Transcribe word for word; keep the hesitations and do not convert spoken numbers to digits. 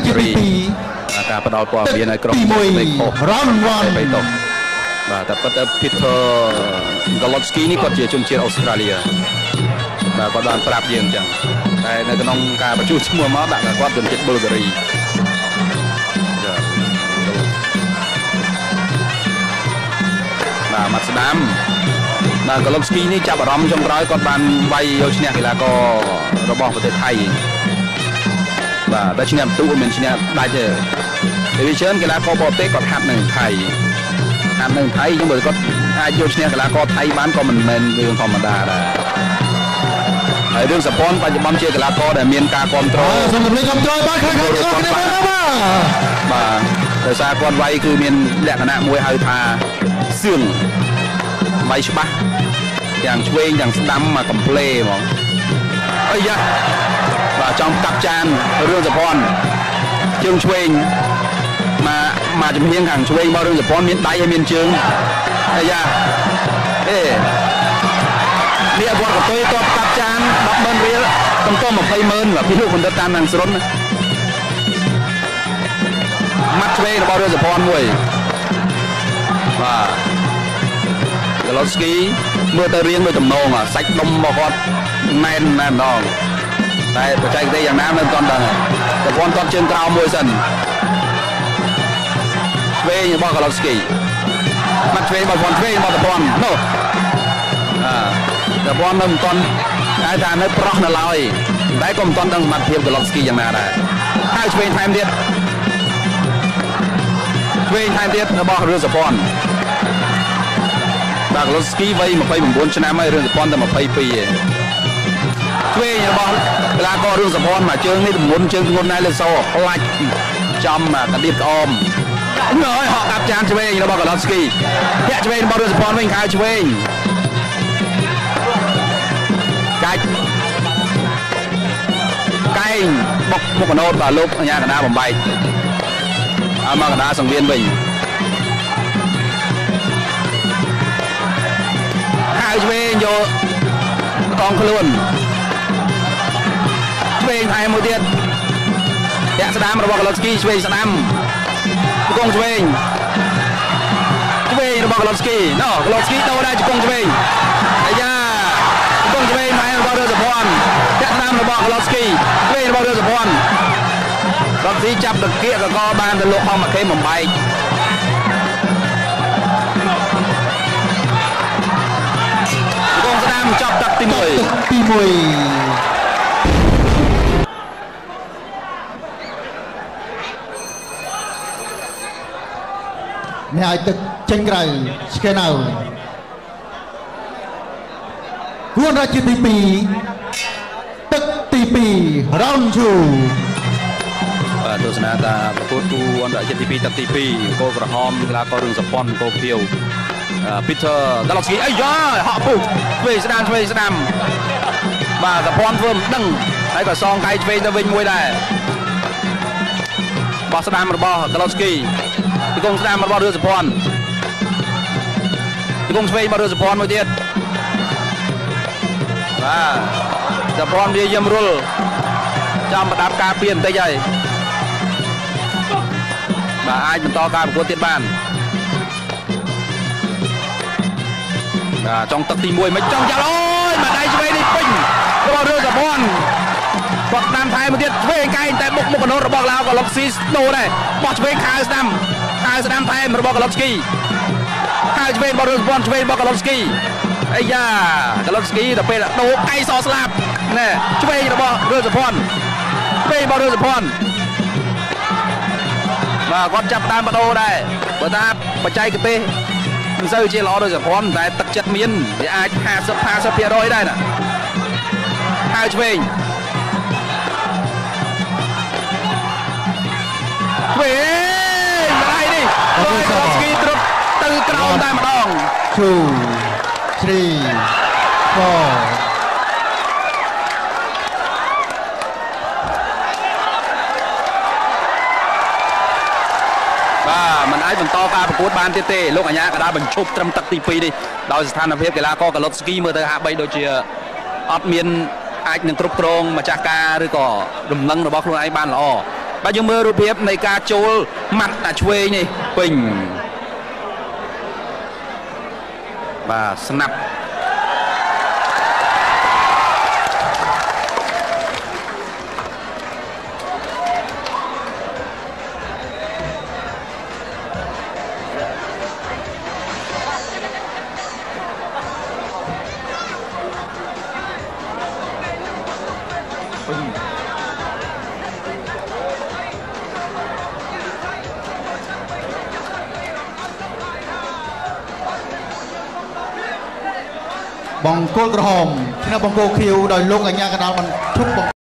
ជាទីពីរការផ្ដល់ព័ត៌មានឲ្យក្រុមទីមួយរ៉នវ៉ាន់បាទតែប៉ុន្តែ Peter Golotsky នេះគាត់ជាជនជាតិអូស្ត្រាលីបាទគាត់បានប្រាប់យើងអញ្ចឹងតែនៅក្នុងការបញ្ជូនឈ្មោះមកដាក់គាត់ជនជាតិប៊ុលហ្គារីបាទមកស្ដាំបាទ Golotsky នេះចាប់អារម្មណ៍ចុងក្រោយគាត់បានវាយយកឈ្នះកីឡាកររបស់ប្រទេសថៃបាទតែឈ្នះបន្ទូមិនឈ្នះដាច់ទេពីវាច្រើនកីឡាករបរទេសគាត់ហាត់នៅថៃហាត់នៅថៃចឹងបើគាត់អាចយកឈ្នះកីឡាករថៃបានក៏មិនមែនរឿងធម្មតាដែរហើយរឿងសប៉ុនបច្ចុប្បន្នជាកីឡាករដែលមានការគ្រប់គ្រងសូមរំលឹកគ្រប់គ្រងបាទខាងខាងខាងនេះបាទបាទដោយសារគាត់វាយគឺមានលក្ខណៈមួយហៅថាសឿងវាយច្បាស់ទាំងឆ្វេងទាំងស្ដាំមកកំ plé ហ្មងអីយ៉ាបាទចង់កាប់ចានរឿងសប៉ុនជើងឆ្វេងមកមកជំនាញខាងឆ្វេងមករឿងជប៉ុនមានដៃហើយមានជើងអាយ៉ាអេនេះគាត់កតុយតបកាប់ចាន ដប់ម៉ឺន រៀលកំតម្ភៃម៉ឺនពីលោកបណ្ឌិតតាមខាងស្រុនម៉ាត់ឆ្វេងរបស់រឿងជប៉ុនមួយបាទ Golotsky មើលទៅរៀងដូចតំណងសាច់ដុំរបស់គាត់ណែនណែនម្ដងតែបច្ចេកទេសយ៉ាងណាមិនទាន់ដឹងតែគាត់គាត់ជើងក្រោមមួយសិនឆ្វេងរបស់ Golotsky មកឆ្វេងរបស់គាត់ឆ្វេងរបស់តពន់នោះអឺតពន់នៅមិនទាន់តែថានៅប្រោះនៅឡើយតែក៏មិនទាន់ដឹងសមត្ថភាព Golotsky យ៉ាងណាដែរហើយឆ្វេងថែមទៀតឆ្វេងថែមទៀតរបស់រឿងសប៉ុនបាទ Golotsky វ័យยี่สิบเก้าឆ្នាំហើយរឿងសប៉ុនតែยี่สิบสองឯងឆ្វេងរបស់កីឡាកររឿងសប៉ុនមកជើងនេះទម្ងន់ជើងធ្ងន់ណាស់លើសោផ្លាច់ចំកដៀបក្អមនៅហើយហក់កាប់ចានឆ្វេងរបស់ Golotsky ធាក់ឆ្វេងរបស់រឿងសប៉ុនវិញខៅឆ្វេងកាច់កែងបុកមុខកណូតបាទលោកអញ្ញាកណ្ដាលបំបែកឲ្យមកកណ្ដាលសង្វៀនវិញខៅឆ្វេងយកកងខ្លួនឆ្វេងថែមមួយទៀតធាក់ស្ដាំរបស់ Golotsky ឆ្វេងស្ដាំជង្គង់ឆ្វេងឆ្វេងរបស់ Golotsky ណូ Golotsky ដូរដែរជង្គង់ឆ្វេងអាយ៉ាជង្គង់ឆ្វេងថែមរបស់រឿងសប៉ុនធាក់ស្ដាំរបស់ Golotsky ឆ្វេងរបស់រឿងសប៉ុន Golotsky ចាប់តកៀកកកបានទៅលោកមកមកគេបំបែកជង្គង់ស្ដាំចាប់ទឹកទីមួយទីមួយអ្នកឲ្យទឹកចេញក្រៅឆ្កែណៅគួររាជាទីពីរទឹកទីពីរ round two បាទទស្សនាតាប្រកួតគូអន្តរជាតិទីពីរទឹកទីពីរគោលក្រហមកីឡាកររឿងសប៉ុនគោលភៀវ Peter Golotsky អាយ៉ាហក់ពុះឆ្វេងស្ដាំឆ្វេងស្ដាំបាទសប៉ុនធ្វើមិនដឹងហើយក៏សងកាយឆ្វេងទៅវិញមួយដែរបោះស្ដាំរបស់ Golotsky ជង្គង់ស្ដាំរបស់រឿងសប៉ុនជង្គង់ឆ្វេងរបស់រឿងសប៉ុនមួយទៀតបាទសប៉ុនវាយាមរុលចាំប្រដាប់ការពារបន្តិចហើយបាទអាចបន្តការប្រកួតទៀតបានបាទចង់ទឹកទីមួយមិនចង់ចាល់អូយមកដៃឆ្វេងនេះពេញរបស់រឿងសប៉ុនគាត់តាមថែមួយទៀតឆ្វេងកែងតែបុកមុខកណូតរបស់ឡាវ Golotsky ដូរដែរបោះឆ្វេងខៅស្ដាំខៅស្ដាំថែមរបស់ Golotsky ខៅឆ្វេងរបស់រឿងសប៉ុនឆ្វេងរបស់ Golotsky អាយ៉ា Golotsky ដល់ពេលដូរកៃសស្លាប់ណែឆ្វេងរបស់រឿងសប៉ុនឆ្វេងរបស់រឿងសប៉ុនបាទគាត់ចាប់តាមបដូរដែរបើថាបច្ចេកទេសមិនសូវជាល្អដូចសប៉ុនតែទឹកចិត្តមានវាអាចห้าสิบ ห้าสิบ%ដែរណាខៅឆ្វេងឆ្វេងម្ដាយនេះ Golotsky ទ្រុបទៅក្រោមតែម្ដង two three four បាទមិនអាចបន្តការប្រកួតបានទៀតទេលោកអាញាក៏đãបញ្ឈប់ត្រឹមទឹកទីពីរនេះដោយស្ថានភាពកីឡាករ Golotsky មើលទៅហាក់បីដូចជាអត់មានអាចនឹងគ្រប់គ្រងម្ចាស់ការឬក៏ដំណឹងរបស់ខ្លួនឯងបានល្អ bà dương mơ rụp hiếp này ca chôl mặt đã chuê nhỉ bình và snap bóng cô hòm khi nào bóng cô khiêu đòi lúc ở nhà cái nào mình thúc bóng